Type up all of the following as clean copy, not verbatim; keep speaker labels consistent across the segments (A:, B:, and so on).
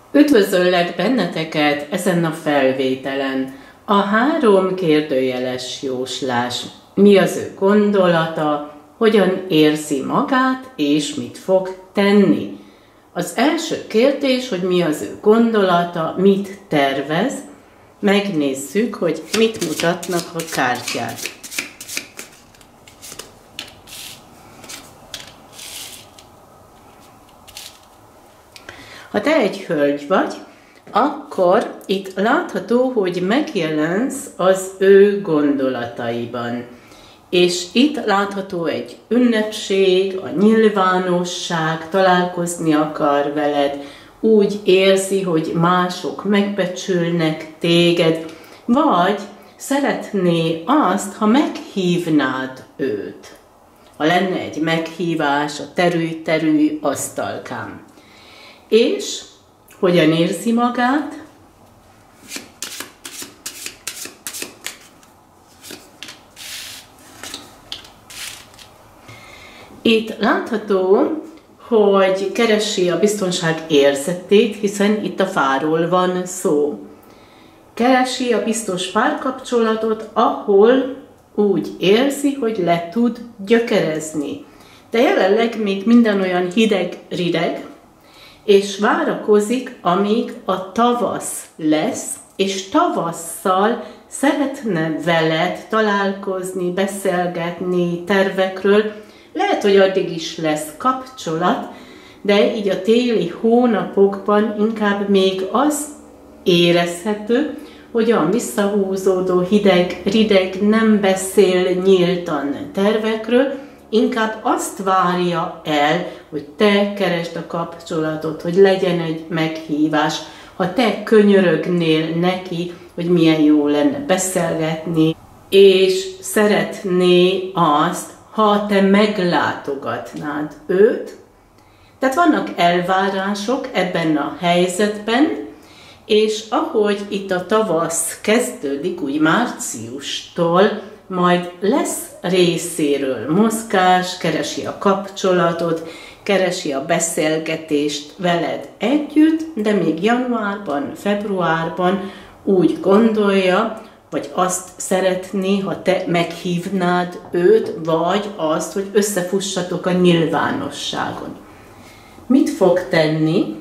A: Üdvözöllek benneteket ezen a felvételen. A 3 kérdőjeles jóslás. Mi az ő gondolata, hogyan érzi magát, és mit fog tenni. Az első kérdés, hogy mi az ő gondolata, mit tervez. Megnézzük, hogy mit mutatnak a kártyák. Ha te egy hölgy vagy, akkor itt látható, hogy megjelensz az ő gondolataiban. És itt látható egy ünnepség, a nyilvánosság, találkozni akar veled, úgy érzi, hogy mások megbecsülnek téged, vagy szeretné azt, ha meghívnád őt. Ha lenne egy meghívás a terű-terű asztalkán. És hogyan érzi magát? Itt látható, hogy keresi a biztonság érzetét, hiszen itt a fáról van szó. Keresi a biztos párkapcsolatot, ahol úgy érzi, hogy le tud gyökerezni. De jelenleg még minden olyan hideg-rideg, és várakozik, amíg a tavasz lesz, és tavasszal szeretne veled találkozni, beszélgetni tervekről. Lehet, hogy addig is lesz kapcsolat, de így a téli hónapokban inkább még az érezhető, hogy a visszahúzódó hideg-rideg nem beszél nyíltan tervekről, inkább azt várja el, hogy te keresd a kapcsolatot, hogy legyen egy meghívás, ha te könyörögnél neki, hogy milyen jó lenne beszélgetni, és szeretné azt, ha te meglátogatnád őt. Tehát vannak elvárások ebben a helyzetben, és ahogy itt a tavasz kezdődik, úgy márciustól, majd lesz részéről mozgás, keresi a kapcsolatot, keresi a beszélgetést veled együtt, de még januárban, februárban úgy gondolja, vagy azt szeretné, ha te meghívnád őt, vagy azt, hogy összefussatok a nyilvánosságon. Mit fog tenni?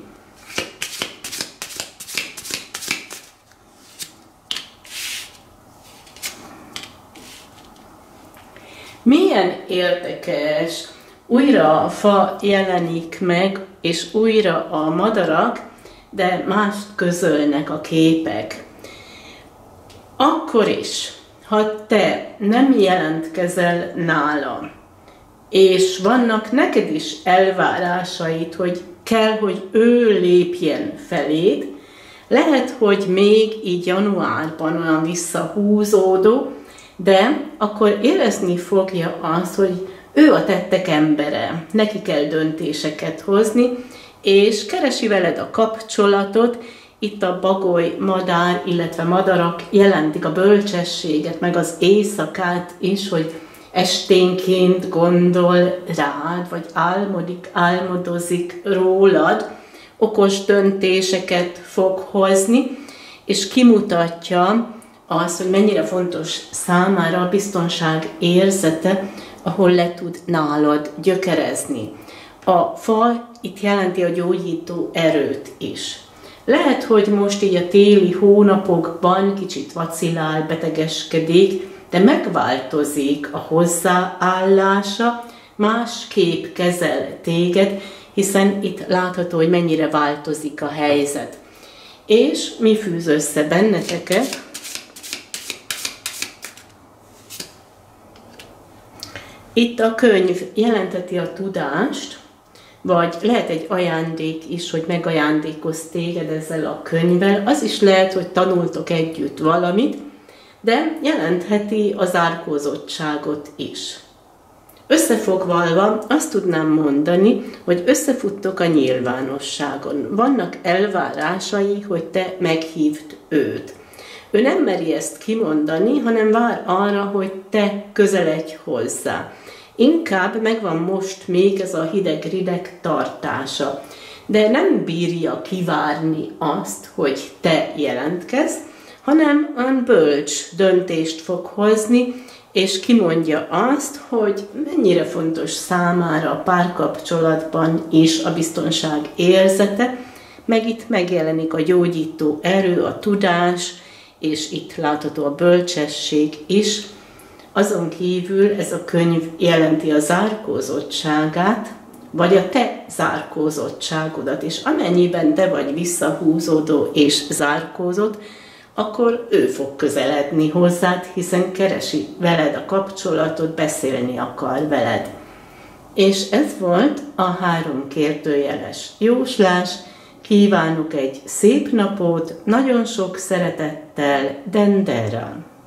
A: Milyen érdekes, újra a fa jelenik meg, és újra a madarak, de mást közölnek a képek. Akkor is, ha te nem jelentkezel nála, és vannak neked is elvárásaid, hogy kell, hogy ő lépjen feléd, lehet, hogy még így januárban olyan visszahúzódó, de akkor érezni fogja azt, hogy ő a tettek embere, neki kell döntéseket hozni, és keresi veled a kapcsolatot. Itt a bagoly, madár, illetve madarak jelentik a bölcsességet, meg az éjszakát is, hogy esténként gondol rád, vagy álmodozik rólad, okos döntéseket fog hozni, és kimutatja az, hogy mennyire fontos számára a biztonság érzete, ahol le tud nálad gyökerezni. A fa itt jelenti a gyógyító erőt is. Lehet, hogy most így a téli hónapokban kicsit vacilál, betegeskedik, de megváltozik a hozzáállása, másképp kezel téged, hiszen itt látható, hogy mennyire változik a helyzet. És mi fűz össze benneteket? Itt a könyv jelenteti a tudást, vagy lehet egy ajándék is, hogy megajándékoz téged ezzel a könyvvel. Az is lehet, hogy tanultok együtt valamit, de jelentheti az zárkózottságot is. Összefoglalva azt tudnám mondani, hogy összefuttok a nyilvánosságon. Vannak elvárásai, hogy te meghívd őt. Ő nem meri ezt kimondani, hanem vár arra, hogy te közeledj hozzá. Inkább megvan most még ez a hideg-rideg tartása. de nem bírja kivárni azt, hogy te jelentkezz, hanem olyan bölcs döntést fog hozni, és kimondja azt, hogy mennyire fontos számára a párkapcsolatban is a biztonság érzete, meg itt megjelenik a gyógyító erő, a tudás, és itt látható a bölcsesség is. Azon kívül ez a könyv jelenti a zárkózottságát, vagy a te zárkózottságodat, és amennyiben te vagy visszahúzódó és zárkózott, akkor ő fog közeledni hozzád, hiszen keresi veled a kapcsolatot, beszélni akar veled. És ez volt a 3 kérdőjeles jóslás. Kívánok egy szép napot, nagyon sok szeretettel, Dendera!